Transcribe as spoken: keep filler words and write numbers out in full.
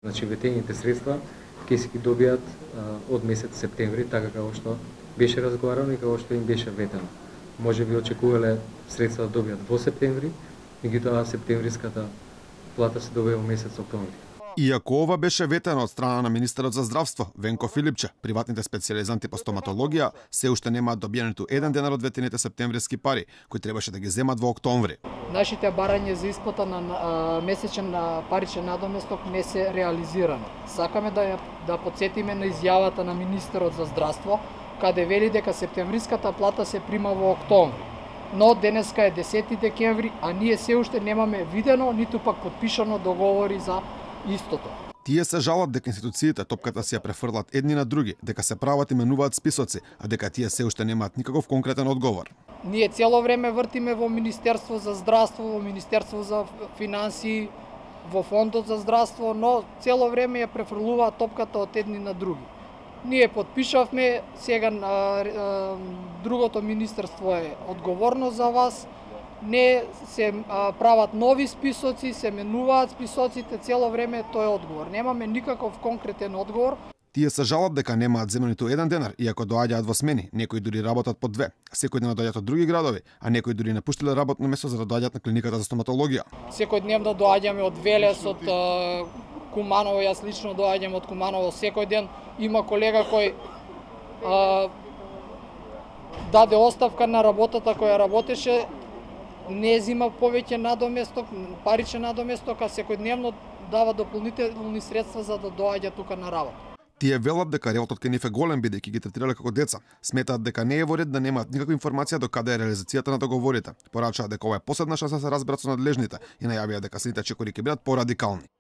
Значи ветените средства ќе се ги добијат од месец септември, така како што беше разговарано и како што им беше ветено. Може би очекувале средства да добијат во септември, меѓутоа септемвриската плата се добива во месец октомври. Иако ова беше ветено од страна на министерот за здравство Венко Филипче, приватните специјализанти по стоматологија се уште немаат добиен ниту еден денар од ветените септемвриски пари, кои требаше да ги земат во октомври. Нашите барања за исплата на а, месечен на паричен надоместок не се реализирано. Сакаме да да потсетиме на изјавата на министерот за здравство, каде вели дека септемвриската плата се прима во октомври. Но денеска е десети декември, а ние се уште немаме видено, ниту пак подпишано договори за истото. Тие се жалат дека институциите топката си ја префрлат едни на други, дека се прават и менуваат списоци, а дека тие се уште немаат никаков конкретен одговор. Ние цело време вртиме во Министерство за здравство, во Министерство за финансии, во Фондот за здравство, но цело време ја префрлуваат топката од едни на други. Ние подпишавме, сега а, а, другото министерство е одговорно за вас, не се а, прават нови списоци, се менуваат списоците, цело време тој е одговор. Немаме никаков конкретен одговор. Тие се жалат дека немаат земено ниту еден денар, иако доаѓаат во смени, некои дури работат по две. Секој ден доаѓаат од други градови, а некои дури напуштиле работно место за да доаѓаат на клиниката за стоматологија. Секојдневно доаѓаме од Велес, од а, Куманово, јас лично доаѓам од Куманово секој ден. Има колега кој а, даде оставка на работата која работеше, не зима повеќе надоместок, паричен надоместок, а секојдневно дава дополнителни средства за да доаѓа тука на работа. Тие велат дека ревотот кај нив е голем бидејќи ги третирале како деца. Сметаат дека не е во ред да немаат никаква информација до каде е реализацијата на договорите. Порачаат дека ова е последна шанса да се разберат со надлежните и најавија дека следните чекори ќе бидат порадикални.